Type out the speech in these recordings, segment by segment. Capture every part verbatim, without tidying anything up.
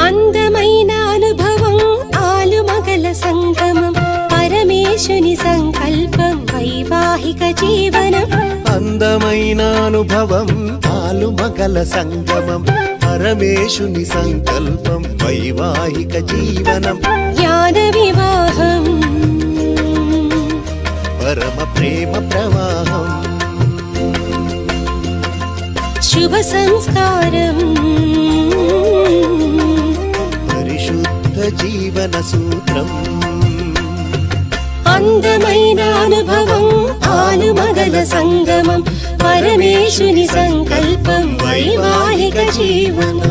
అందమైన అనుభవం ఆలుమగల సంగమం పరమేశుని సంకల్పం వైవాహిక జీవనం. అందమైన అనుభవం ఆలుమగల సంగమం పరమేశుని సంకల్పం వైవాహిక జీవనం. జ్ఞాన వివాహం పరమ ప్రేమ ప్రవాహం శుభ సంస్కారం పరిశుద్ధ జీవన సూత్రం. అందమైన అనుభవం ఆలుమగల సంగమం పరమేశుని సంకల్పం వైవాహిక జీవనం.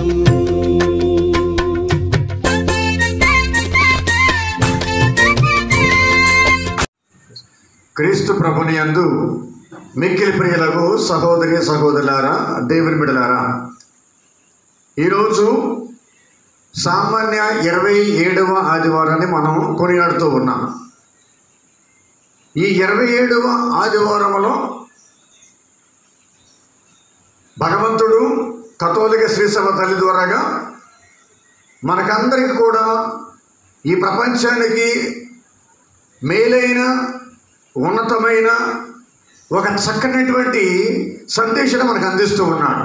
క్రీస్తు ప్రభుని యందు మిక్కిలి ప్రియులకు సహోదరి సహోదరులారా, దేవుని బిడ్డలారా, ఈరోజు సామాన్య ఇరవై ఏడవ ఆదివారాన్ని మనం కొనియాడుతూ ఉన్నాం. ఈ ఇరవై ఏడవ ఆదివారంలో భగవంతుడు కథోలిక శ్రీసభ తల్లి ద్వారాగా మనకందరికి కూడా ఈ ప్రపంచానికి మేలైన ఉన్నతమైన ఒక చక్కనటువంటి సందేశాన్ని మనకు అందిస్తూ ఉన్నాడు.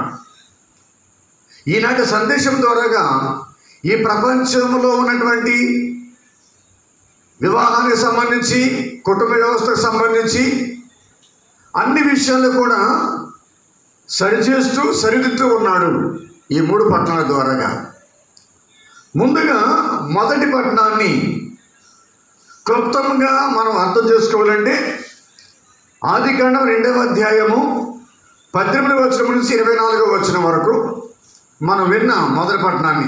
ఈనాటి సందేశం ద్వారాగా ఈ ప్రపంచంలో ఉన్నటువంటి వివాహానికి సంబంధించి, కుటుంబ వ్యవస్థకు సంబంధించి అన్ని విషయాలు కూడా సరిచేస్తూ సరిదిద్దుతూ ఉన్నాడు ఈ మూడు పట్టణాల ద్వారాగా. ముందుగా మొదటి పట్టణాన్ని క్లుప్తంగా మనం అర్థం చేసుకోవాలంటే ఆదికాండం రెండవ అధ్యాయము పద్దెనిమిదవ వచనం నుంచి ఇరవై నాలుగవ వచనం వరకు మనం విన్న మొదటి పట్టణాన్ని.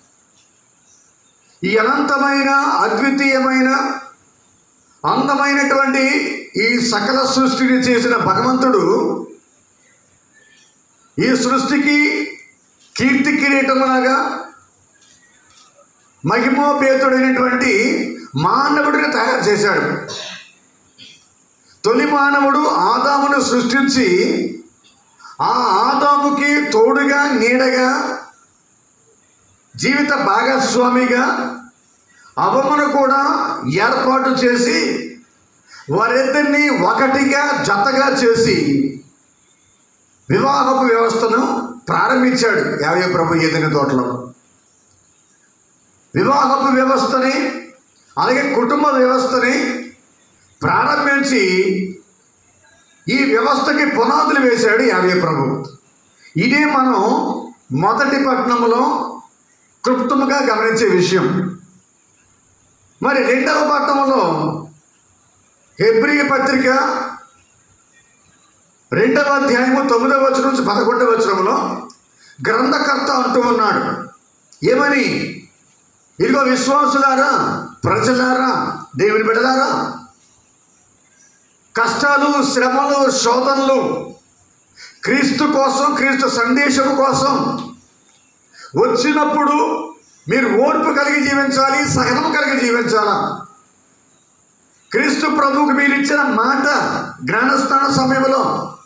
ఈ అనంతమైన అద్వితీయమైన అందమైనటువంటి ఈ సకల సృష్టిని చేసిన భగవంతుడు ఈ సృష్టికి కీర్తి కిరీటములాగా మహిమోపేతుడైనటువంటి మానవుడిని తయారు చేశాడు. తొలి మానవుడు ఆదామును సృష్టించి ఆ ఆదాముకి తోడుగా నీడగా జీవిత భాగస్వామిగా అవమును కూడా ఏర్పాటు చేసి వారిద్దరిని ఒకటిగా జతగా చేసి వివాహపు వ్యవస్థను ప్రారంభించాడు యావే ప్రభు ఏదైనా తోటలో. వివాహపు వ్యవస్థని అలాగే కుటుంబ వ్యవస్థని ప్రారంభించి ఈ వ్యవస్థకి పునాదులు వేశాడు యావే ప్రభు. ఇదే మనం మొదటి పట్టణంలో క్లుప్తంగా గమనించే విషయం. మరి రెండవ పట్టణంలో హెబ్రీ పత్రిక రెండవ అధ్యాయము తొమ్మిదవ వచనం నుంచి పదకొండవ వచనంలో గ్రంథకర్త అంటూ ఉన్నాడు ఏమని, ఇదిగో విశ్వాసులారా, ప్రజలారా, దేవుని బిడ్డలారా, కష్టాలు, శ్రమలు, శోధనలు క్రీస్తు కోసం, క్రీస్తు సందేశం కోసం వచ్చినప్పుడు మీరు ఓర్పు కలిగి జీవించాలి, సహనం కలిగి జీవించాలా. క్రీస్తు ప్రభువుకి మీరు ఇచ్చిన మాట జ్ఞానస్నాన సమయంలో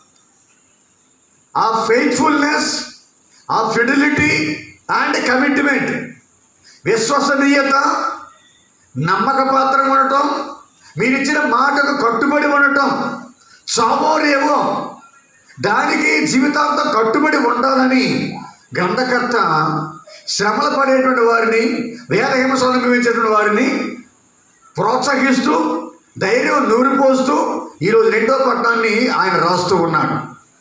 ఆ ఫెయిత్ఫుల్నెస్, ఆ ఫిడిలిటీ అండ్ కమిట్మెంట్, విశ్వసనీయత, నమ్మకపాత్రం ఉండటం, మీరిచ్చిన మాటకు కట్టుబడి ఉండటం, చావోరేవో దానికి జీవితాంతం కట్టుబడి ఉండాలని గ్రంథకర్త శ్రమలు పడేటువంటి వారిని, వేద హింసలు అనుభవించేటువంటి వారిని ప్రోత్సహిస్తూ ధైర్యం నూరిపోస్తూ ఈరోజు రెండో పట్టణాన్ని ఆయన రాస్తూ ఉన్నాడు.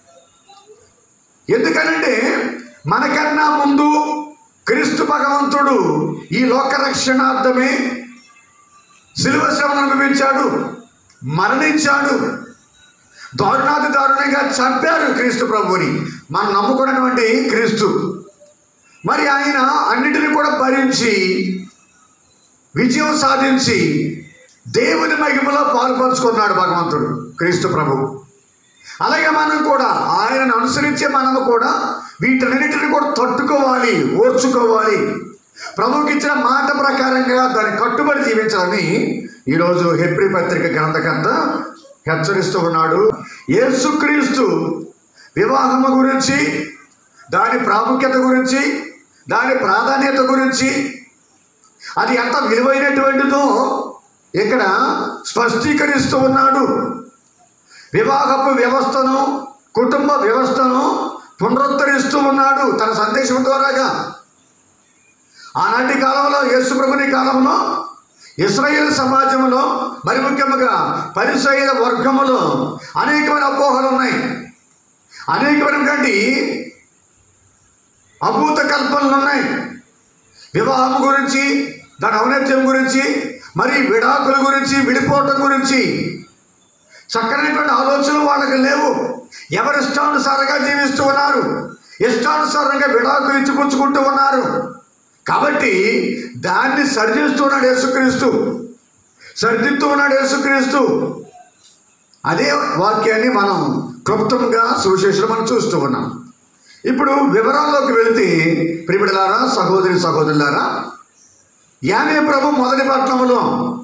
ఎందుకనంటే మనకన్నా ముందు క్రీస్తు భగవంతుడు ఈ లోక రక్షణార్థమే శిలువ శ్రమను అనుభవించాడు, మరణించాడు, దారుణాతి దారుణంగా చంపారు క్రీస్తు ప్రభువుని, మనం నమ్ముకున్నటువంటి క్రీస్తు. మరి ఆయన అన్నిటిని కూడా భరించి విజయం సాధించి దేవుని మహిమలో పాల్పంచుకున్నాడు భగవంతుడు క్రీస్తు ప్రభువు. అలాగే మనం కూడా ఆయనను అనుసరించే మనము కూడా వీటన్నిటిని కూడా తట్టుకోవాలి, ఓర్చుకోవాలి, ప్రభువుకి ఇచ్చిన మాట ప్రకారంగా దాన్ని కట్టుబడి జీవించాలని ఈరోజు హెబ్రీ పత్రిక గ్రంథకర్త హెచ్చరిస్తూ ఉన్నాడు. యేసుక్రీస్తు వివాహము గురించి, దాని ప్రాముఖ్యత గురించి, దాని ప్రాధాన్యత గురించి, అది ఎంత విలువైనటువంటిదో ఇక్కడ స్పష్టీకరిస్తూ ఉన్నాడు. వివాహపు వ్యవస్థను, కుటుంబ వ్యవస్థను పునరుద్ధరిస్తూ ఉన్నాడు తన సందేశం ద్వారాగా. ఆనాటి కాలంలో, యేసు ప్రభుని కాలంలో ఇశ్రాయేలు సమాజంలో, మరి ముఖ్యంగా పరిసయ్యుల వర్గములో అనేకమైన అపోహలు ఉన్నాయి. అనేకమైనటువంటి అభూత కల్పనలు ఉన్నాయి. వివాహం గురించి, దాని ఔన్నత్యం గురించి, మరి విడాకుల గురించి, విడిపోవటం గురించి చక్కనైనటువంటి ఆలోచనలు వాళ్ళకి లేవు. ఎవరి ఇష్టానుసారంగా జీవిస్తూ ఉన్నారు, ఇష్టానుసారంగా విడాకులు ఇచ్చిపుచ్చుకుంటూ ఉన్నారు. కాబట్టి దాన్ని సరిచేస్తూ ఉన్నాడు యేసుక్రీస్తు, సరిదిద్దుతూ ఉన్నాడు యేసుక్రీస్తు. అదే వాక్యాన్ని మనం క్లుప్తంగా సువిశేషంలో మనం చూస్తూ ఉన్నాం. ఇప్పుడు వివరాల్లోకి వెళితే, ప్రియబిడ్డలారా, సహోదరి సహోదరులారా, యామే ప్రభు మొదటి పట్టణంలో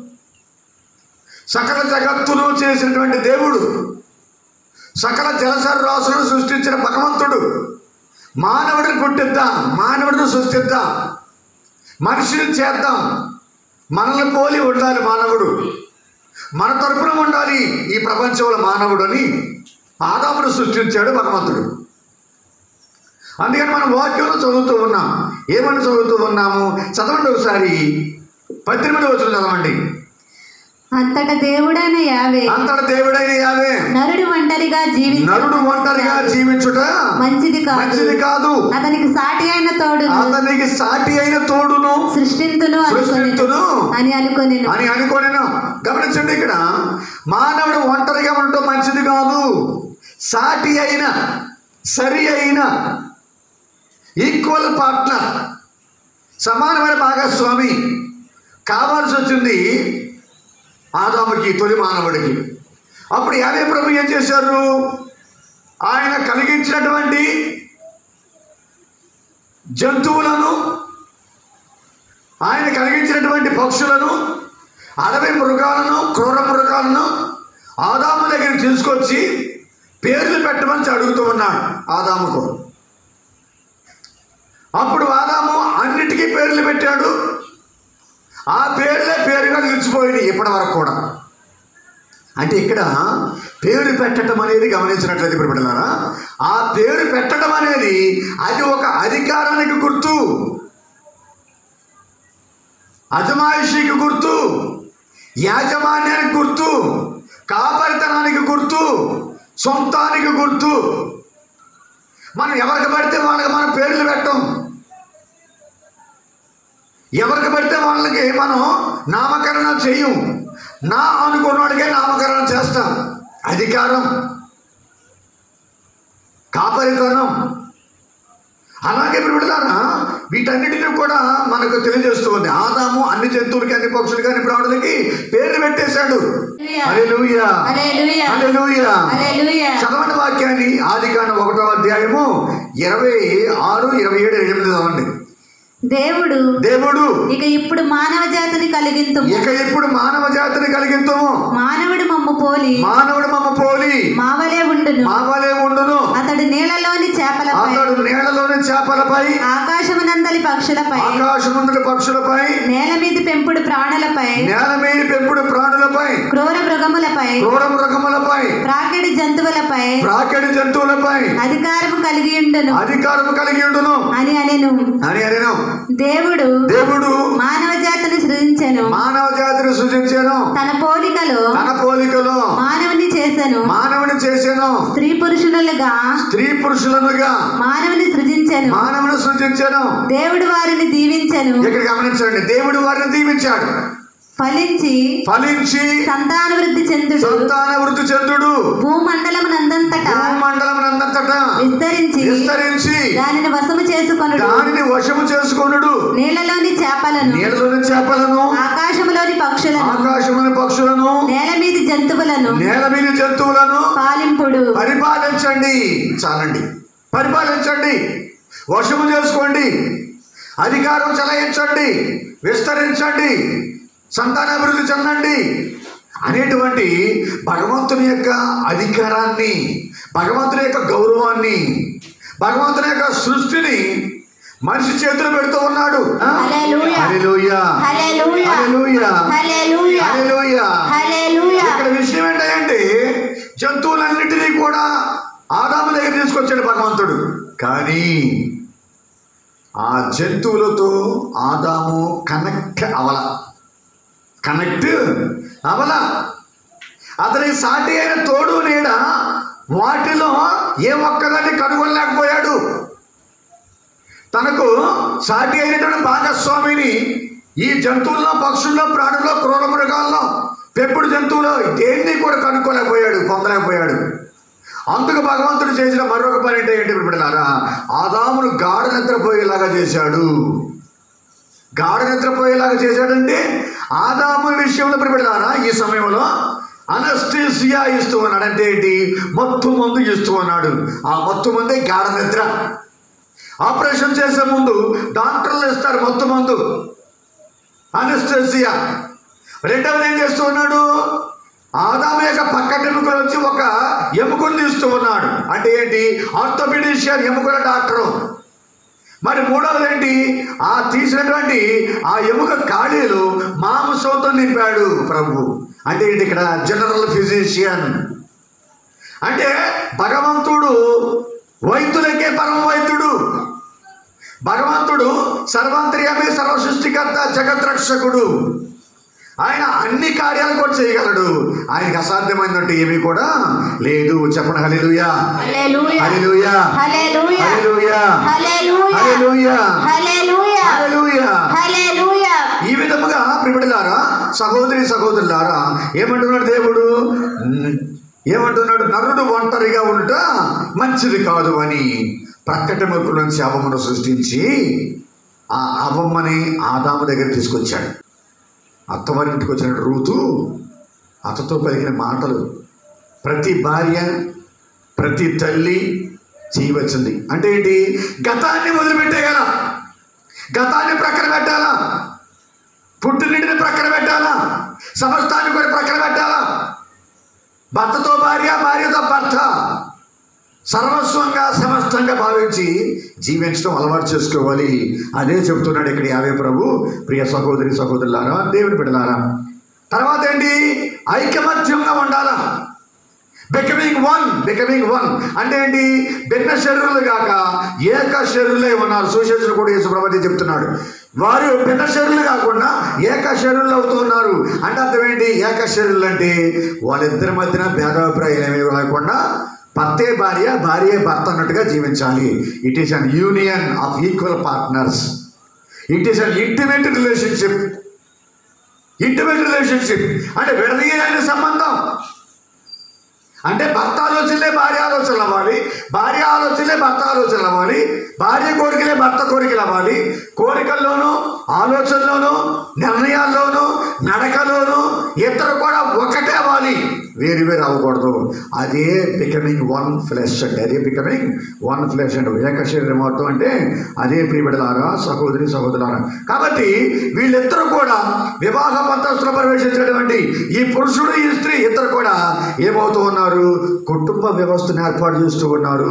సకల జగత్తును చేసినటువంటి దేవుడు, సకల జలచర రాశులను సృష్టించిన భగవంతుడు, మానవుడిని పుట్టిద్దాం, మానవుడిని సృష్టిద్దాం, మనిషిని చేద్దాం, మనల్ని పోలి ఉండాలి మానవుడు, మన తరపున ఉండాలి ఈ ప్రపంచంలో మానవుడు అని ఆదామును సృష్టించాడు భగవంతుడు. అందుకని మనం వాక్యంలో చదువుతూ ఉన్నాం. ఏమని చదువుతూ ఉన్నాము? చదవండి ఒకసారి, పద్దెనిమిది వచనం చదవండి. అంతట దేవుడైన యావే అంతట దేవుడైన యావే నరుడు ఒంటరిగా జీవి నరుడు ఒంటరిగా జీవించుట మంచిది కాదు మంచిది కాదు అతనికి సాటి అయిన తోడును అతనికి సాటి అయిన తోడును సృష్టింతును సృష్టింతును అని అనుకొని అని అనుకొనెను. గమనించండి, ఇక్కడ మానవుడు ఒంటరిగా ఉండటం మంచిది కాదు, సాటి అయిన, సరి అయిన, ఈక్వల్ పార్ట్నర్, సమానమైన భాగస్వామి కావాల్సి వచ్చింది ఆదాముకి, తొలి మానవుడికి. అప్పుడు యావే ప్రభు ఏం చేశారు? ఆయన కలిగించినటువంటి జంతువులను, ఆయన కలిగించినటువంటి పక్షులను, అడవి మృగాలను, క్రూర మృగాలను ఆదాము దగ్గరికి తీసుకొచ్చి పేర్లు పెట్టమని అడుగుతూ ఉన్నాడు ఆదాముకు. అప్పుడు ఆదాము అన్నిటికీ పేర్లు పెట్టాడు. ఆ పేర్లే పేరుగా నిలిచిపోయింది ఇప్పటి వరకు కూడా. అంటే ఇక్కడ పేరు పెట్టడం అనేది గమనించినట్లయితే ఇప్పుడు బిడ్డలారా, ఆ పేరు పెట్టడం అనేది అది ఒక అధికారానికి గుర్తు, అజమాయిషికి గుర్తు, యాజమాన్యానికి గుర్తు, కాపరితనానికి గుర్తు, సొంతానికి గుర్తు. మనం ఎవరికి పడితే వాళ్ళకి మనం పేర్లు పెట్టం, ఎవరికి పడితే వాళ్ళకి మనం నామకరణ చెయ్యం, నా అనుకున్నవాడికే నామకరణ చేస్తాం. అధికారం, కాపరితనం. అలాగే బిడ్డలారా, వీటన్నిటిని కూడా మనకు తెలియజేస్తూ ఉంది. ఆదాము అన్ని జంతువులకి, అన్ని పక్షులకి, అన్ని ప్రాణులకి పేర్లు పెట్టేశాడు. హల్లెలూయా, హల్లెలూయా, హల్లెలూయా. హల్లెలూయా. చదవండి వాక్యాన్ని, ఆదికాండం ఒకటో అధ్యాయము ఇరవై ఆరు ఇరవై ఏడు ఎనిమిది చదవండి. దేవుడు దేవుడు ఇక ఇప్పుడు మానవ జాతిని కలిగింతుము ఇక ఇప్పుడు మానవ జాతిని కలిగింతుము మానవుడు మమ్ము పోలి మానవుడు మమ్మ పోలి మావలే ఉండును మావలే ఉండును అతడు నీళ్లలోని చేపలపై అతడు నేలలోని చేపలపై ఆకాశమునందలి పక్షులపై ఆకాశముందలి పక్షులపై నేల మీద పెంపుడు ప్రాణులపై నేల మీద పెంపుడు ప్రాణులపై క్రూర మృగములపై క్రూర మృగములపై ప్రాకిడి జంతువులపై ప్రాకిడి జంతువులపై అధికారము కలిగి ఉండును అధికారము కలిగి ఉండును అని అనెను అని అనెను. దేవుడు దేవుడు మానవ జాతిని సృజించెను మానవ జాతిని సృజించెను తన పోలికలో తన పోలికలో మానవుని చేసెను మానవుని చేసెను స్త్రీ పురుషులుగా స్త్రీ పురుషులనుగా మానవుని సృజించెను మానవుని సృజించెను. దేవుడు వారిని దీవించెను. ఇక్కడ గమనించండి, దేవుడు వారిని దీవించాడు. ఫలించి ఫలించి సంతాన వృద్ధి చెందుడు సంతాన వృద్ధి చెందుడు భూమండలమునందంతటా భూమండలమునందంతటా విస్తరించి విస్తరించి దానిని వశము చేసుకొనుడు దానిని వశము చేసుకొనుడు నీళ్లలోని చేపలను నీళ్ళలోని చేపలను ఆకాశములోని పక్షులను ఆకాశములోని పక్షులను నేల మీది జంతువులను నేల మీద జంతువులను పాలింపుడు. పరిపాలించండి. చాలండి, పరిపాలించండి, వశము చేసుకోండి, అధికారం చెలాయించండి, విస్తరించండి, సంతానాభివృద్ధి చెందండి అనేటువంటి భగవంతుని యొక్క అధికారాన్ని, భగవంతుని యొక్క గౌరవాన్ని, భగవంతుని యొక్క సృష్టిని మనిషి చేతులు పెడుతూ ఉన్నాడు. హల్లెలూయా. హల్లెలూయా. హల్లెలూయా. హల్లెలూయా. హల్లెలూయా. హల్లెలూయా. హల్లెలూయా. ఇక్కడ విషయం ఏంటంటే జంతువులన్నిటినీ కూడా ఆదాము దగ్గర తీసుకొచ్చాడు భగవంతుడు. కానీ ఆ జంతువులతో ఆదాము కనెక్ట్ అవల కనెక్ట్ అవల అతని సాటి అయిన తోడు నీడ వాటిలో ఏ ఒక్కదాన్ని కనుగొనలేకపోయాడు. తనకు సాటి అయినటువంటి భాగస్వామిని ఈ జంతువుల్లో, పక్షుల్లో, ప్రాణుల్లో, క్రూర మృగాల్లో, పెంపుడు జంతువులో దేన్ని కూడా కనుక్కోలేకపోయాడు, పొందలేకపోయాడు. అందుకు భగవంతుడు చేసిన మరొక పని అంటే ఏంటి బిడ్డలారా, ఆదామును గాఢ నిద్రపోయేలాగా చేశాడు. గాఢ నిద్రపోయేలాగా చేశాడంటే ఆదాము విషయంలో బిడ్డలారా ఈ సమయంలో అనస్థీసియా ఇస్తూ ఉన్నాడు. అంటే ఏంటి? మత్తు మందు ఇస్తూ ఉన్నాడు. ఆ మత్తు మందే గాఢ నిద్ర. ఆపరేషన్ చేసే ముందు డాక్టర్లు ఇస్తారు మత్తు మందు, అనస్థీసియా. రెండవది ఏం చేస్తూ ఉన్నాడు? ఆదాము యొక్క పక్క ఎముకలు వచ్చి ఒక ఎముకను తీస్తూ ఉన్నాడు. అంటే ఏంటి? ఆర్థోపెడిషియన్, ఎముకల డాక్టరు. మరి మూడవది ఏంటి? ఆ తీసినటువంటి ఆ ఎముక ఖాళీలు మాంసంతో నింపాడు ప్రభు. అంటే ఏంటి? ఇక్కడ జనరల్ ఫిజిషియన్. అంటే భగవంతుడు వైద్యులకే పరమ వైద్యుడు. భగవంతుడు సర్వాంతర్యామి, సర్వ సృష్టికర్త, జగద్రక్షకుడు. ఆయన అన్ని కార్యాలు కూడా చేయగలడు. ఆయనకి అసాధ్యమైనట్టు ఏమీ కూడా లేదు. చెప్పండి హల్లెలూయా. హల్లెలూయా. హల్లెలూయా. హల్లెలూయా. హల్లెలూయా. హల్లెలూయా. హల్లెలూయా. హల్లెలూయా. హల్లెలూయా. హల్లెలూయా. ఈ విధముగా ప్రియమిత్రులారా, సహోదరి సహోదరులారా, ఏమంటున్నాడు దేవుడు? ఏమంటున్నాడు? నరుడు ఒంటరిగా ఉండుట మంచిది కాదు అని ప్రక్కటి మొక్కల నుంచి అవమ్మను సృష్టించి ఆ అవమ్మని ఆదాము దగ్గర తీసుకొచ్చాడు. అత్తవారింటికి వచ్చిన రూతు అతతో పలికిన మాటలు ప్రతి భార్య, ప్రతి తల్లి చేయవచ్చింది. అంటే ఏంటి? గతాన్ని వదిలిపెట్టేయాలా, గతాన్ని ప్రక్కన పెట్టాలా, పుట్టినింటిని ప్రక్కన పెట్టాలా, సమస్తాన్ని కూడా ప్రక్కన పెట్టాలా. భర్తతో భార్య, భార్యతో భర్త సర్వస్వంగా సమస్తంగా భావించి జీవించడం అలవాటు చేసుకోవాలి. అదే చెప్తున్నాడు ఇక్కడ యావే ప్రభు. ప్రియ సహోదరి సహోదరులారా, దేవుని బిడ్డలారా, తర్వాత ఏంటి? ఐకమత్యంగా ఉండాలా. బికమింగ్ వన్, బికమింగ్ వన్ అంటే ఏంటి? భిన్న శరీరులు కాక ఏక శరీరులే ఉన్నారు. సుశేషులు కూడా యేసుప్రభువే చెప్తున్నాడు. వారు భిన్న శరీరులు కాకుండా ఏక శరీరులు అవుతూ ఉన్నారు. అంటే అర్థం ఏంటి? ఏక శరీరులు అంటే వాళ్ళిద్దరి మధ్యన భేదాభిప్రాయాలు ఏమీ లేకుండా భర్తే భార్య, భార్య భర్త అన్నట్టుగా జీవించాలి. It is an union of equal partners. It is an intimate relationship. Intimate relationship అంటే విడదీయలేని సంబంధం. అంటే భర్త ఆలోచనలే భార్య ఆలోచనలు అవ్వాలి, భార్య ఆలోచనలే భర్త ఆలోచనలు అవ్వాలి, భార్య కోరికలే భర్త కోరికలు అవ్వాలి. కోరికల్లోనూ, ఆలోచనలోనూ, నిర్ణయాల్లోనూ, నడకలోనూ ఇద్దరు కూడా ఒకటే అవ్వాలి, వేరు వేరు అవ్వకూడదు. అదే బికమింగ్ వన్ ఫ్లెష్ అంటే అదే బికమింగ్ వన్ ఫ్లెష్ అంటే ఏక శరీరం అవుతాం అంటే అదే ప్రియబిడ్డలారా, సహోదరి సహోదరులారా. కాబట్టి వీళ్ళిద్దరూ కూడా వివాహ పంతస్తులో ప్రవేశించినటువంటి ఈ పురుషుడు, ఈ స్త్రీ ఇద్దరు కూడా ఏమవుతూ ఉన్నారు? కుటుంబ వ్యవస్థను ఏర్పాటు చేస్తూ ఉన్నారు.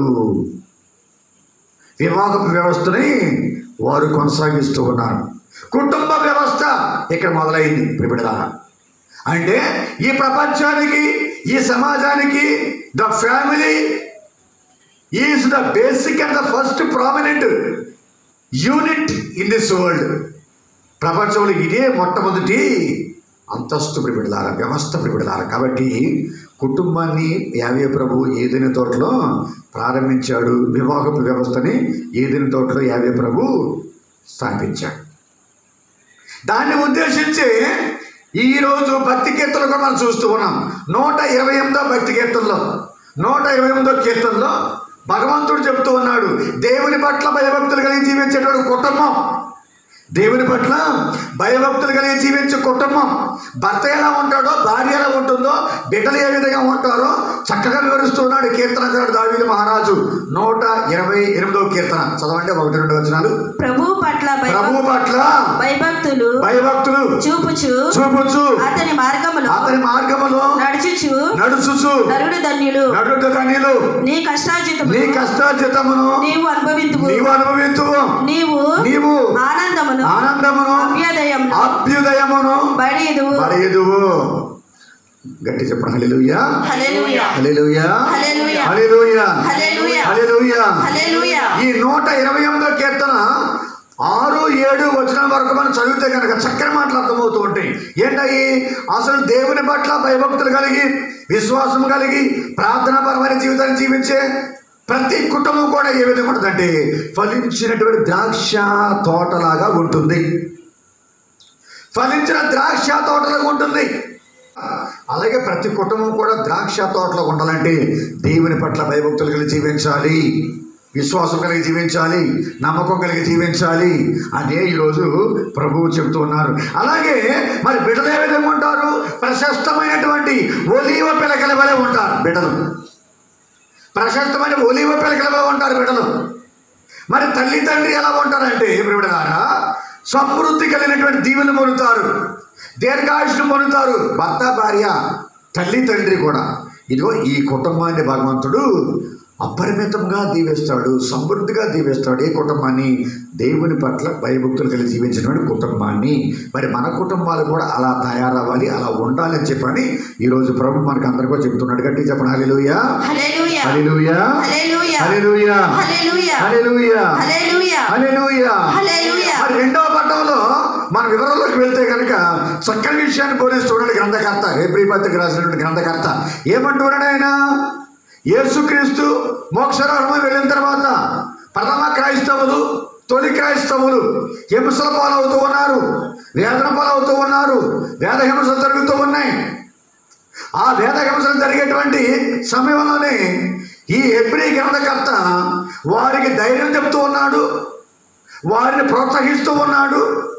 వివాహపు వ్యవస్థని వారు కొనసాగిస్తూ ఉన్నారు. కుటుంబ వ్యవస్థ ఇక్కడ మొదలైంది ప్రియబిడ్డలారా. అంటే ఈ ప్రపంచానికి, ఈ సమాజానికి the family is the basic and the first prominent unit in this world. ప్రపంచంలో ఇదే మొట్టమొదటి అంతస్తు ప్రియబిడ్డలారా, వ్యవస్థ ప్రియబిడ్డలారా. కాబట్టి కుటుంబాన్ని యావే ప్రభు ఏదైనా తోటలో ప్రారంభించాడు. వివాహపు వ్యవస్థని ఏదైనా తోటలో యావే ప్రభు స్థాపించాడు. దాన్ని ఉద్దేశించి ఈరోజు భక్తి కీర్తనలు కూడా మనం చూస్తూ ఉన్నాం. నూట ఇరవై ఎనిమిదో భక్తి కీర్తనలో నూట ఇరవై ఎనిమిదో కీర్తనలో భగవంతుడు చెప్తూ ఉన్నాడు, దేవుని పట్ల భయభక్తులు కలిగి జీవించేటువంటి కుటుంబం, దేవుని పట్ల భయభక్తులు కలిగి జీవించే కుటుంబం. భర్త ఎలా ఉంటాడో, భార్య ఎలా ఉంటుందో, బిడ్డలు ఏ విధంగా ఉంటారో చక్కగా వివరిస్తున్నాడు కీర్తనకారుడు దావీదు మహారాజు. నూట ఇరవై ఎనిమిదో కీర్తన చదవండి, ఒకటి రెండు వచనాలు. ప్రభు పట్ల ప్రభు పట్ల భయభక్తులు భయభక్తులు చూపుచు చూపుచు అతని మార్గములో అతని మార్గములో నడుచుచు నడుచుచు నరుడు ధన్యులు నడుడు ధన్యులు నీ కష్టార్జితము నీ కష్టార్జితమును నీవు అనుభవింతువు నీవు అనుభవింతువు నీవు నీవు ఆనందమును ఆనందమును అభ్యుదయమును అభ్యుదయమును బడిదువు పడేదువు. గట్టి చెప్పండి హల్లెలూయా హల్లెలూయా హల్లెలూయా హల్లెలూయా హల్లెలూయా హల్లెలూయా హల్లెలూయా. హల్లెలూయా. ఈ నూట ఇరవై ఎనిమిదో కీర్తన ఆరు ఏడు వచనం వరకు మనం చదివితే కనుక చక్కని మాటలు అర్థమవుతూ ఉంటాయి. ఏంటవి? అసలు దేవుని పట్ల భయభక్తులు కలిగి విశ్వాసం కలిగి ప్రార్థనాపరమైన జీవితాన్ని జీవించే ప్రతి కుటుంబం కూడా ఏ విధంగా ఉంటుందంటే ఫలించినటువంటి ద్రాక్ష తోటలాగా ఉంటుంది. ఫలించిన ద్రాక్ష తోటలాగా ఉంటుంది. అలాగే ప్రతి కుటుంబం కూడా ద్రాక్ష తోటలో ఉండాలంటే దేవుని పట్ల భయభక్తులు కలిగి జీవించాలి, విశ్వాసం కలిగి జీవించాలి, నమ్మకం కలిగి జీవించాలి అదే ఈరోజు ప్రభువు చెబుతూ ఉన్నారు. అలాగే మరి బిడ్డలు ఏ విధంగా ఉంటారు? ప్రశస్తమైనటువంటి ఒలీవ పిలకల వలె ఉంటారు బిడ్డలు. ప్రశస్తమైన ఒలీవ పిలకల వలె ఉంటారు బిడ్డలు. మరి తల్లి తండ్రి ఎలా ఉంటారంటే బిడ్డలారా సమృద్ధి కలిగినటువంటి దీవెనలు పొందుతారు, దీర్ఘాయుష్ను పొందుతారు. భర్త భార్య తల్లి తండ్రి కూడా. ఇదిగో ఈ కుటుంబాన్ని భగవంతుడు అపరిమితంగా దీవిస్తాడు, సమృద్ధిగా దీవిస్తాడు. ఏ కుటుంబాన్ని? దేవుని పట్ల భయభక్తులు కలిగి జీవించినటువంటి కుటుంబాన్ని. మరి మన కుటుంబాలు కూడా అలా తయారవ్వాలి, అలా ఉండాలి అని చెప్పని ఈరోజు ప్రభు మనకు అందరికీ చెప్తున్నాడు. గట్టి చెప్పండి హల్లెలూయా హల్లెలూయా హల్లెలూయా హల్లెలూయా హల్లెలూయా హల్లెలూయా హల్లెలూయా హల్లెలూయా హల్లెలూయా హల్లెలూయా. మరి రెండవ పట్టణంలో మన వివరాల్లోకి వెళ్తే కనుక చక్కని విషయాన్ని బోధిస్తున్నాడు గ్రంథకర్త, హెబ్రీ పత్రిక రాసినటువంటి గ్రంథకర్త. ఏమంటున్నాడు ఆయన? యేసుక్రీస్తు మోక్షరాజ్యం వెళ్ళిన తర్వాత ప్రథమ క్రైస్తవులు, తొలి క్రైస్తవులు హింసల పాలవుతూ ఉన్నారు, వేదన పాలవుతూ ఉన్నారు, వేద హింసలు జరుగుతూ ఉన్నాయి. ఆ వేద హింసలు జరిగేటువంటి సమయంలోనే ఈ హెబ్రీ గ్రంథకర్త వారికి ధైర్యం చెప్తూ ఉన్నాడు, వారిని ప్రోత్సహిస్తూ ఉన్నాడు.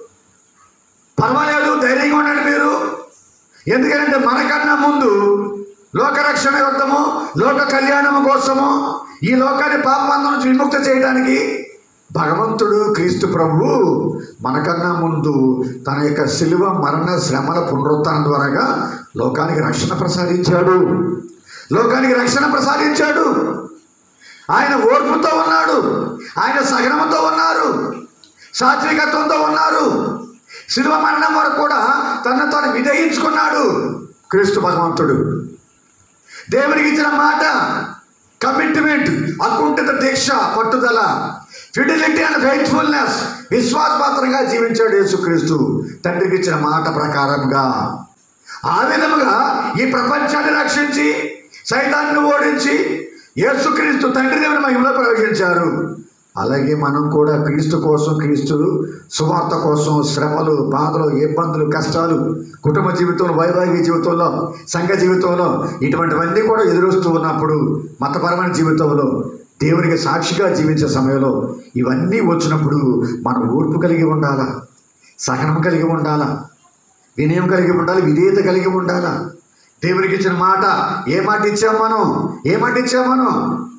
పర్వాలేదు, ధైర్యంగా ఉండండి మీరు. ఎందుకంటే మనకన్నా ముందు లోకరక్షణ యుద్ధము, లోక కళ్యాణము కోసము, ఈ లోకాన్ని పాపబంధం నుంచి విముక్తి చేయడానికి భగవంతుడు క్రీస్తు ప్రభువు మనకన్నా ముందు తన యొక్క శిలువ మరణ శ్రమల పునరుత్థానం ద్వారాగా లోకానికి రక్షణ ప్రసాదించాడు. లోకానికి రక్షణ ప్రసాదించాడు. ఆయన ఓర్పుతో ఉన్నాడు, ఆయన సహనముతో ఉన్నారు, సాత్వికత్వంతో ఉన్నారు. శిలువ మరణం వరకు కూడా తనను తాను విధయించుకున్నాడు క్రీస్తు భగవంతుడు. దేవునికి ఇచ్చిన మాట, కమిట్మెంట్, అకుంఠిత దీక్ష, పట్టుదల, ఫిడిలిటీ అండ్ ఫెయిత్ఫుల్నెస్, విశ్వాసపాత్రంగా జీవించాడు యేసుక్రీస్తు తండ్రికి ఇచ్చిన మాట ప్రకారంగా. ఆ విధముగా ఈ ప్రపంచాన్ని రక్షించి సైతాన్ని ఓడించి యేసుక్రీస్తు తండ్రి దేవుని మహిమలో ప్రవేశించారు. అలాగే మనం కూడా క్రీస్తు కోసం, క్రీస్తు సువార్త కోసం శ్రమలు, బాధలు, ఇబ్బందులు, కష్టాలు, కుటుంబ జీవితంలో, వైవాహిక జీవితంలో, సంఘ జీవితంలో ఇటువంటివన్నీ కూడా ఎదురొస్తూ ఉన్నప్పుడు, మతపరమైన జీవితంలో దేవునికి సాక్షిగా జీవించే సమయంలో ఇవన్నీ వచ్చినప్పుడు మనం ఓర్పు కలిగి ఉండాలా, సహనం కలిగి ఉండాలా, వినయం కలిగి ఉండాలి, విధేయత కలిగి ఉండాలా. దేవునికి ఇచ్చిన మాట, ఏ మాట ఇచ్చాం మనం? ఏ మాట ఇచ్చాం మనం?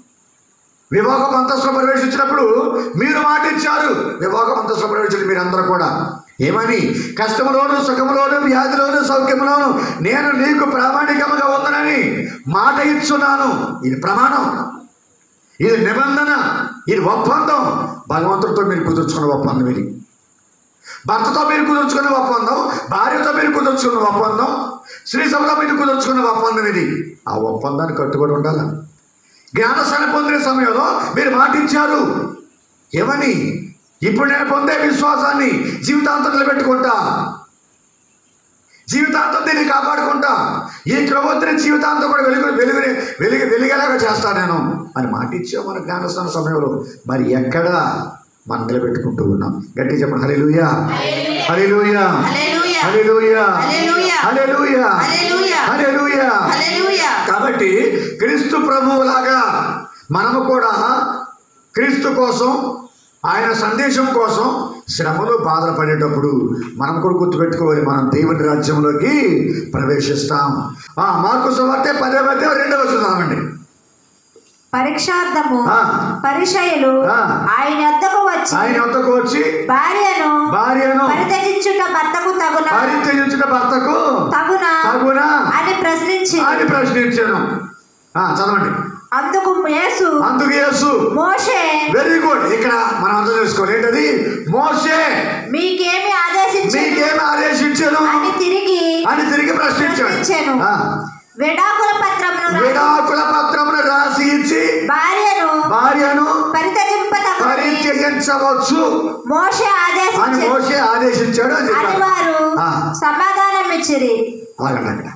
వివాహం అంతస్తులో ప్రవేశించినప్పుడు మీరు మాట ఇచ్చారు. వివాహం అంతస్తులో ప్రవేశించిన మీరందరూ కూడా ఏమని? కష్టములోను, సుఖములోను, వ్యాధిలోను, సౌఖ్యములోను నేను నీకు ప్రామాణికముగా ఉందనని మాట ఇచ్చున్నాను. ఇది ప్రమాణం, ఇది నిబంధన, ఇది ఒప్పందం. భగవంతుడితో మీరు కుదుర్చుకున్న ఒప్పందం ఇది. భర్తతో మీరు కుదుర్చుకున్న ఒప్పందం, భార్యతో మీరు కుదుర్చుకున్న ఒప్పందం, స్త్రీ సభలో మీరు కుదుర్చుకున్న ఒప్పందం ఇది. ఆ ఒప్పందాన్ని కట్టుబడి ఉండాలి. జ్ఞానస్నానం పొందిన సమయంలో మీరు మాటిచ్చారు. ఏమని? ఇప్పుడు నేను పొందే విశ్వాసాన్ని జీవితాంతం నిలబెట్టుకుంటా, జీవితాంతం దీన్ని కాపాడుకుంటా, ఈ క్రమొద్దుని జీవితాంతం కూడా వెలుగు వెలుగు వెలుగు వెలిగేలాగా చేస్తా నేను అని మాటిచ్చావు మన జ్ఞానస్నాన సమయంలో. మరి ఎక్కడ మనం నిలబెట్టుకుంటూ ఉన్నాం? గట్టి చెప్పండి హల్లెలూయా హల్లెలూయా హల్లెలూయా హల్లెలూయా హల్లెలూయా హల్లెలూయా. కాబట్టి క్రీస్తు ప్రభువులాగా మనము కూడా క్రీస్తు కోసం, ఆయన సందేశం కోసం శ్రమలు, బాధలు పడేటప్పుడు మనం కూడా గుర్తుపెట్టుకోవాలి, మనం దేవుని రాజ్యంలోకి ప్రవేశిస్తాం. మార్కు సువార్త పదే పదే రెండవ చూద్దామండి. పరీక్షార్థము ఆ. పరిచయులు ఆ. ఆయన వద్దకు వచ్చి ఆయన వద్దకు వచ్చి భార్యను భార్యను పరిత్యజించుట భర్తకు తగున పరిత్యజించిన భర్తకు తగున తగున అని ప్రశ్నించి అని ప్రశ్నించాను. ఆ, చదవండి. అందుకు యేసు అందుకు యేసు మోషే వెరీ గుడ్. ఇక్కడ మనం అర్థం చేసుకోవాలి ఏంటది? మోషే మీకేమి ఆదేశించాను మీకేమి ఆదేశించాను అని తిరిగి అని తిరిగి ప్రశ్నించాడు. ప్రశ్నించాను. ఆ, విడాకుల పత్రమును రాసి విడాకుల పత్రమును రాసి ఇచ్చి భార్యను భార్యను పరిత్యజింపతగునని పరిత్యజించవచ్చు మోషే అని ఆదేశించాడు మోషే ఆదేశించాడు అని అని చెప్పాడు. వారు ఆ. సమాధానం ఇచ్చిరి. ఆగండి అక్కడ.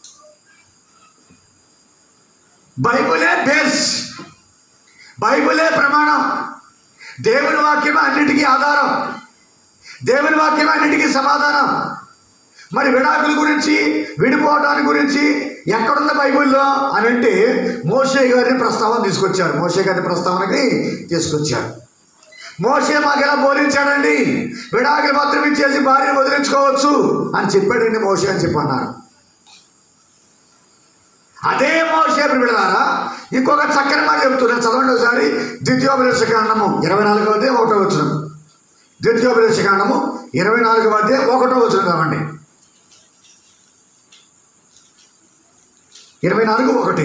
బైబులే బేస్, బైబులే ప్రమాణం, దేవుని వాక్యమే అన్నిటికీ ఆధారం, దేవుని వాక్యమే అన్నిటికీ సమాధానం. మరి విడాకుల గురించి విడిపోవటానికి గురించి ఎక్కడున్న బైబిల్లో అని అంటే మోషే గారిని ప్రస్తావన తీసుకొచ్చారు. మోషే గారి ప్రస్తావనకి తీసుకొచ్చారు. మోషే మాకు ఎలా బోధించాడండి, విడాకుల పత్రం ఇచ్చేసి భార్యను వదిలించుకోవచ్చు అని చెప్పాడండి మోషే అని చెప్పన్నారు. అదే మోషే విడదారా ఇంకొక చక్కని మాట చెప్తున్నా, చదవండి ఒకసారి. ద్వితీయోపదేశ కాండము ఇరవై నాలుగవ అధ్యాయం ఒకటో వచనం. ద్వితీయోపదేశ కాండము ఇరవై నాలుగవ అధ్యాయం ఒకటో వచనం చదవండి. ఇరవై నాలుగు ఒకటి.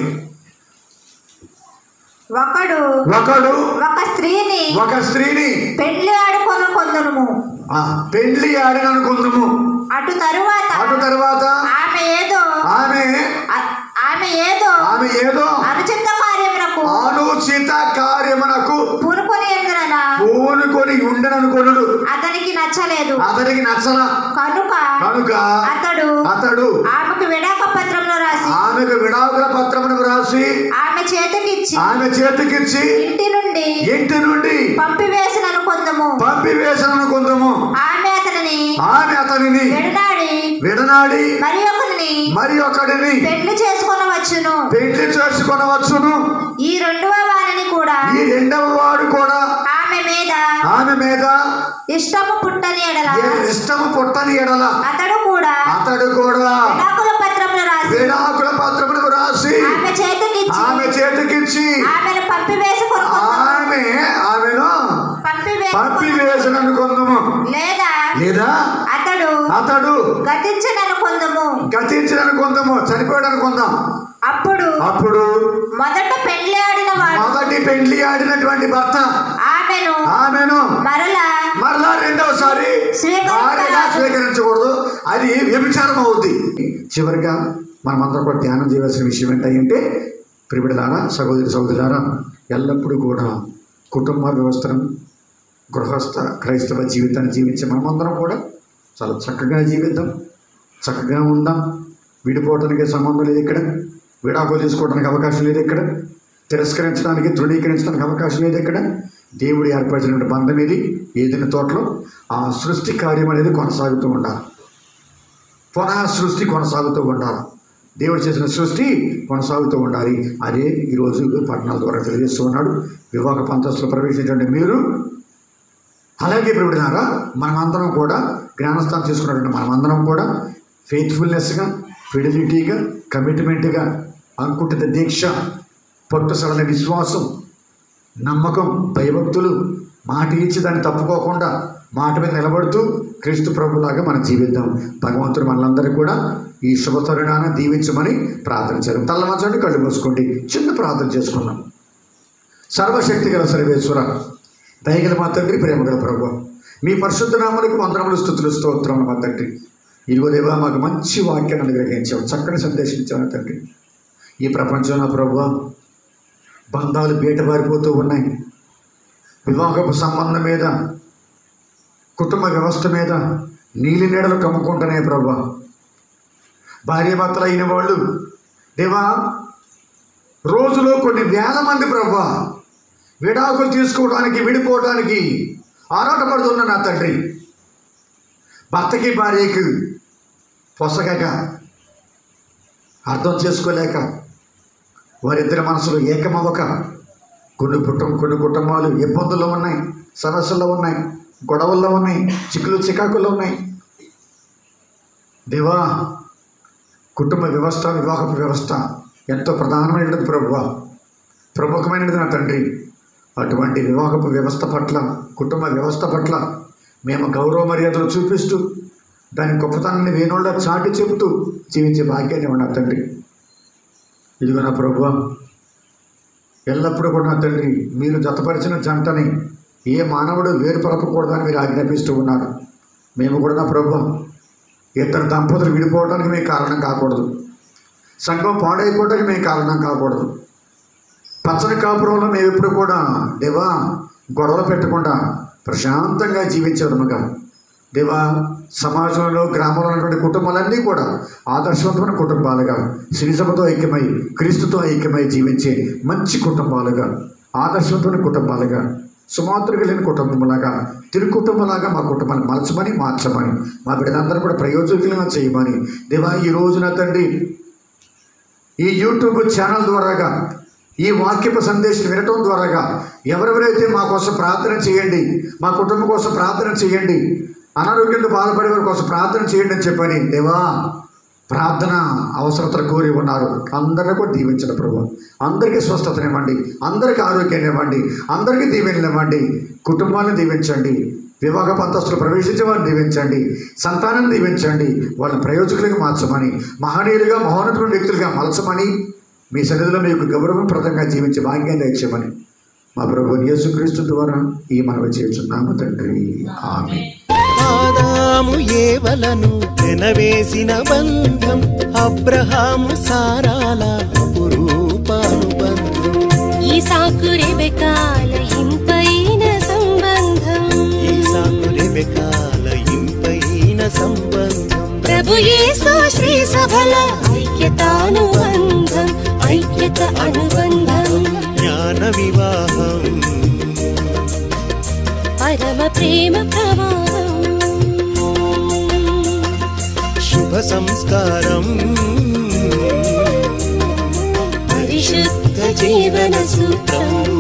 ఒకడు ఒకడు ఒక స్త్రీని ఒక స్త్రీని పెళ్లి ఆడుకొన కొందరుము ఆ, పెళ్లి ఆడిననుకుందుము. అటు తరువాత అటు తర్వాత ఆమె ఏదో ఆమె ఆ- ఆమె ఏదో ఆమె ఏదో అనుచిత కార్యములకు అనుచిత కార్యమునకు పూనుకొని ఎందున పూనుకొని ఉండననుకొనుడు అతనికి నచ్చలేదు. అతనికి నచ్చల కనుక కనుక అతడు అతడు ఆమెకు విడాక పత్రంలో రాసి ఆమెకు విడాకుల పత్రమును రాసి ఆమె చేతికిచ్చి ఆమె చేతికిచ్చి ఇంటి నుండి ఇంటి నుండి పంపివేసినను కొందము. పంపివేసననుకుందాము. ఆమె అతనిని ఆమె అతనిని విడనాడి విడనాడి మరి ఒకరిని మరి ఒకడిని పెళ్లి చేసుకొనవచ్చును. పెళ్లి చేసుకొనవచ్చును. ఈ రెండవ వారిని కూడా ఈ రెండవ వాడు కూడా ఆమె మీద ఆమె మీద ఇష్టము పుట్టని ఎడల ఇష్టము పుట్టని ఎడల అతడు కూడా అతడు కూడా విడాకుల పత్రములు రాసి విడాకుల పత్రమును రాసి ఆమె చేతికిచ్చి ఆమె చేతికిచ్చి ఆమెను పంపివేసుకొని ఆమె ఆమెను పంపివేసుకొని పంపివేసననుకుందాము. లేదా లేదా అతడు అతడు గతించననుకుందము. గతించిననుకుందాము, చనిపోయాడు అనుకుందాం. అప్పుడు అప్పుడు మొదట పెళ్లి ఆడిన వాడు మొదటి పెండ్లి ఆడినటువంటి భర్త ఆమెను ఆమెను మరలా మరలా రెండవసారి స్వీకరించరాదు. భార్యగా స్వీకరించకూడదు, అది వ్యభిచారం అవుద్ది. చివరిగా మనమందరం కూడా ధ్యానం చేయవలసిన విషయం ఏంటంటే, ప్రిబిడలారా, సహోదరి సహోదరులారా, ఎల్లప్పుడూ కూడా కుటుంబ వ్యవస్థను, గృహస్థ క్రైస్తవ జీవితాన్ని జీవించే మనమందరం కూడా చాలా చక్కగా జీవిద్దాం, చక్కగా ఉందాం. విడిపోవడానికి సంబంధం లేదు ఇక్కడ, విడాకులు తీసుకోవడానికి అవకాశం లేదు ఇక్కడ, తిరస్కరించడానికి తృణీకరించడానికి అవకాశం లేదు ఇక్కడ. దేవుడు ఏర్పరిచినటువంటి బంధం ఇది. ఏదైనా తోటలో ఆ సృష్టి కార్యం అనేది కొనసాగుతూ ఉండాలి, పునః సృష్టి కొనసాగుతూ ఉండాలి. దేవుడు చేసిన సృష్టి కొనసాగుతూ ఉండాలి. అదే ఈరోజు పట్టణాల ద్వారా తెలియజేస్తూ ఉన్నాడు. వివాహ పంతస్తులు ప్రవేశించండి మీరు. అలాగే ప్రియుడినారా, మనమందరం కూడా జ్ఞానస్థానం చేసుకున్నటువంటి మనమందరం కూడా ఫెయిత్ఫుల్నెస్గా, ఫిడిలిటీగా, కమిట్మెంట్గా, అంకుటిత దీక్ష, పట్టుసడల విశ్వాసం, నమ్మకం, భయభక్తులు, మాట ఇచ్చి దాన్ని తప్పుకోకుండా మాట మీద నిలబడుతూ క్రీస్తు ప్రభులాగా మనం జీవిద్దాం. భగవంతుడు మనలందరికీ కూడా ఈ శుభ తరుణాన్ని దీవించమని ప్రార్థన చేద్దాం. తల్లవంచండి, కళ్ళు మూసుకోండి, చిన్న ప్రార్థన చేసుకున్నాం. సర్వశక్తి గల సర్వేశ్వర, దయగల మా తండ్రి, ప్రేమగల ప్రభు, మీ పరిశుద్ధ నామములకు వందనములు, స్తుతులు, స్తోత్రములు మా తండ్రి. ఇదిగో దేవా, మాకు మంచి వాక్యాన్ని అనుగ్రహించావు, చక్కని సందేశం ఇచ్చావు తండ్రి. ఈ ప్రపంచంలో ప్రభు బంధాలు బీటబారిపోతూ ఉన్నాయి. వివాహపు సంబంధం మీద, కుటుంబ వ్యవస్థ మీద నీలి నీడలు కమ్ముకుంటున్నాయి ప్రభు. భార్యాభర్తలు అయిన వాళ్ళు దేవా, రోజులో కొన్ని వేల మంది ప్రభు విడాకులు తీసుకోవడానికి, విడిపోవడానికి ఆరాటపడుతున్నా నా తండ్రి. భర్తకి భార్యకి పొసగక, అర్థం చేసుకోలేక, వారిద్దరి మనసులు ఏకమవ్వక కొన్ని కుటుంబం కొన్ని కుటుంబాలు ఇబ్బందుల్లో ఉన్నాయి, సమస్యల్లో ఉన్నాయి, గొడవల్లో ఉన్నాయి, చిక్కులు చికాకుల్లో ఉన్నాయి. దేవా, కుటుంబ వ్యవస్థ, వివాహ వ్యవస్థ ఎంతో ప్రధానమైనది ప్రభువా. ప్రముఖమైనది నా తండ్రి. అటువంటి వివాహపు వ్యవస్థ పట్ల, కుటుంబ వ్యవస్థ పట్ల మేము గౌరవ మర్యాదలు చూపిస్తూ దాని గొప్పతనాన్ని వేణోళ్ళ చాటి చెబుతూ జీవించే భాగ్యాన్ని ఉన్న తండ్రి. ఇదిగో నా ప్రభువా, ఎల్లప్పుడూ కూడా నా తండ్రి మీరు జతపరిచిన జంటని ఏ మానవుడు వేరుపరపకూడదని మీరు ఆజ్ఞాపిస్తూ ఉన్నారు. మేము కూడా నా ప్రభువా ఇద్దరు దంపతులు విడిపోవడానికి మేము కారణం కాకూడదు, సంఘం పాడైపోవడానికి మేము కారణం కాకూడదు. పచ్చని కాపురంలో మేము ఎప్పుడు కూడా దేవా గొడవలు పెట్టకుండా ప్రశాంతంగా జీవించేదముగా దేవా, సమాజంలో గ్రామంలో ఉన్నటువంటి కుటుంబాలన్నీ కూడా ఆదర్శవంతమైన కుటుంబాలుగా, శ్రీసభతో ఐక్యమై క్రీస్తుతో ఐక్యమై జీవించే మంచి కుటుంబాలుగా, ఆదర్శవంతమైన కుటుంబాలుగా, సుమాత్రుగా లేని కుటుంబంలాగా, తిరు కుటుంబంలాగా మా కుటుంబాన్ని మలచమని మార్చమని, మా బిడ్డలందరూ కూడా ప్రయోజకులుగా చేయమని దేవా, ఈ రోజున తండ్రి ఈ యూట్యూబ్ ఛానల్ ద్వారాగా, ఈ వాక్యపు సందేశం వినటం ద్వారాగా ఎవరెవరైతే మా కోసం ప్రార్థన చేయండి, మా కుటుంబం కోసం ప్రార్థన చేయండి, అనారోగ్యంతో బాధపడే వారి కోసం ప్రార్థన చేయండి అని చెప్పని దేవా ప్రార్థన అవసరతలు కోరి ఉన్నారు. అందరినీ కూడా దీవించండి ప్రభు. అందరికీ స్వస్థతనివ్వండి, అందరికీ ఆరోగ్యాన్ని ఇవ్వండి, అందరికీ దీవెనలు ఇవ్వండి. కుటుంబాన్ని దీవించండి, వివాహ పంతస్తులు ప్రవేశించే వారిని దీవించండి, సంతానాన్ని దీవించండి, వాళ్ళని ప్రయోజకులుగా మార్చమని, మహనీయులుగా మహోన్నతమైన వ్యక్తులుగా మలచమని, మీ సన్నిధిలో మీకు గౌరవప్రదంగా జీవించే భాగ్యాన్ని ఇచ్చామని మా ప్రభు యేసుక్రీస్తు ద్వారా ఈ మనవి చేస్తున్నాము తండ్రి. ఆమేన్. ఆదాము ఏవలను వెనవేసిన బంధం, అబ్రహాము సారాల అపురూపానుబంధం, ఈసాకు రెబెకాల ఇంపైన సంబంధం, ఈసాకు రెబెకాల ఇంపైన సంబంధం, ప్రభు యేసు శ్రీ సభల ఐక్యతానుబంధం, ఐక్యత అనుబంధం, జ్ఞాన వివాహం, పరమ ప్రేమ ప్రవాహం, శుభ సంస్కారం, పరిశుద్ధ జీవన సూత్రం.